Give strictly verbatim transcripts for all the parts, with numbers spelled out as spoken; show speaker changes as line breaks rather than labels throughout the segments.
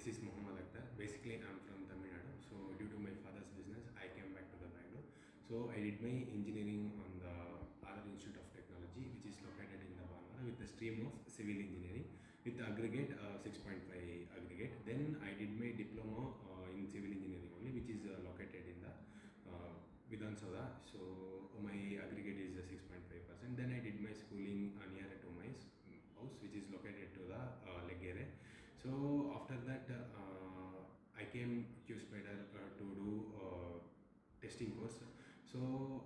this is Muhammad Akhtar. Basically, I'm from Tamil Nadu. So, due to my father's business, I came back to the Bangalore. So, I did my engineering on the Aadhar Institute of Technology, which is located in the Bangalore, with the stream of civil engineering with the aggregate uh, six point five aggregate. Then I did my diploma uh, in civil engineering only, which is uh, located in the uh, Vidhan Soda. So, my aggregate is uh, six point five percent. Then I did my schooling uh, near to my house, which is located to the uh, Legere. So after that, uh, I came Q Spider uh, to do uh, testing course. So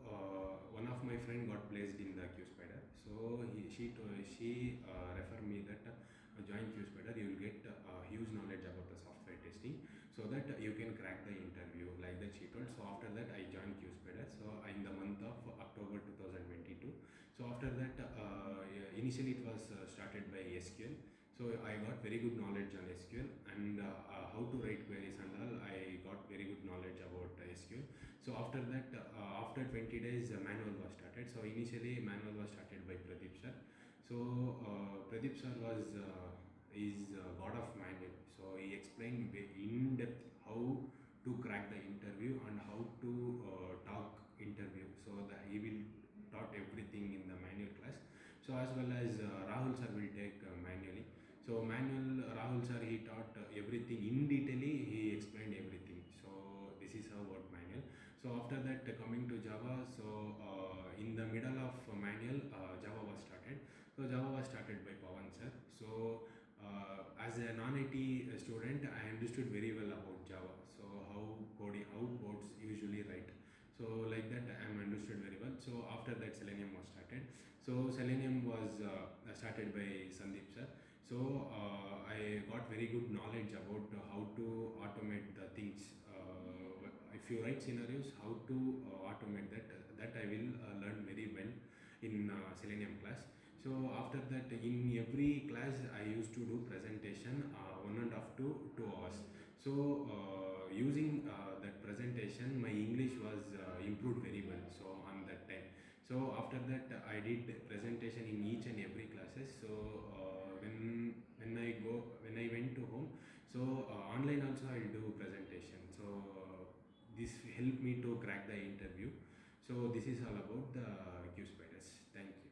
uh, one of my friend got placed in the Q Spider. So he, she to, she uh, referred me that uh, join Q Spider, you will get uh, huge knowledge about the software testing, so that you can crack the interview. Like that she told. So after that, I joined Q Spider. So in the month of October two thousand twenty-two. So after that, uh, initially it was uh, started by S Q L. So I got very good knowledge on S Q L and uh, uh, how to write queries and all. I got very good knowledge about uh, S Q L. So after that, uh, after twenty days, uh, manual was started. So initially manual was started by Pradeep sir. So uh, Pradeep sir was uh, is uh, god of manual. So he explained in depth how to crack the interview and how to uh, talk interview. So that he will taught everything in the manual class. So as well as uh, Rahul sir will take uh, manually. So manual Rahul sir, he taught uh, everything in detail. He explained everything. So this is how about manual. So after that, uh, coming to Java. So uh, in the middle of uh, manual, uh, Java was started. So Java was started by Pawan sir. So uh, as a non-I T student, I understood very well about Java. So how coding, how codes usually write. So like that, I am understood very well. So after that, Selenium was started. So Selenium was uh, started by Sandeep sir. So uh, I got very good knowledge about uh, how to automate the things. Uh, if you write scenarios, how to uh, automate that, that I will uh, learn very well in uh, Selenium class. So after that, in every class, I used to do presentation uh, one and a half to two hours. So uh, using uh, that presentation, my English was uh, improved very well. So on that time. So after that, I did presentation in each and every classes. So uh, when when I go when I went to home, so uh, online also I will do presentation. So uh, this helped me to crack the interview. So this is all about the Q Spiders. Thank you.